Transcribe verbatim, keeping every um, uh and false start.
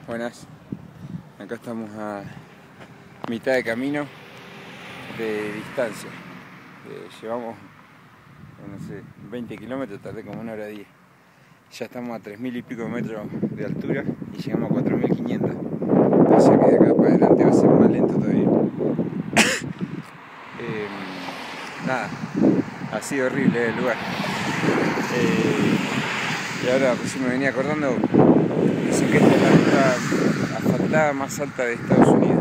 Buenas, acá estamos a mitad de camino de distancia. Eh, llevamos, no sé, veinte kilómetros, tardé como una hora diez. Ya estamos a tres mil y pico metros de altura y llegamos a cuatro mil quinientos. O sea que de acá para adelante va a ser más lento todavía. eh, nada, ha sido horrible el lugar. Eh, y ahora pues me venía acordando, dicen que esta es la ruta asfaltada más alta de Estados Unidos.